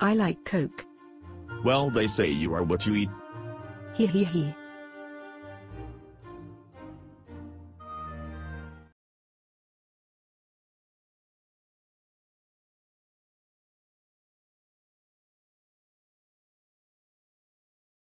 I like Coke. Well, they say you are what you eat. Hee hee hee.